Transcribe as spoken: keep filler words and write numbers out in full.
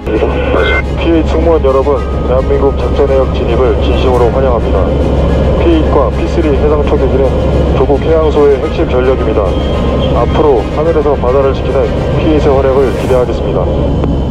피에이치 승무원 여러분, 대한민국 작전해역 진입을 진심으로 환영합니다. 피에이치과 피 쓰리 해상 초계기는 조국 해양소의 핵심 전력입니다. 앞으로 하늘에서 바다를 지키는 피에이치의 활약을 기대하겠습니다.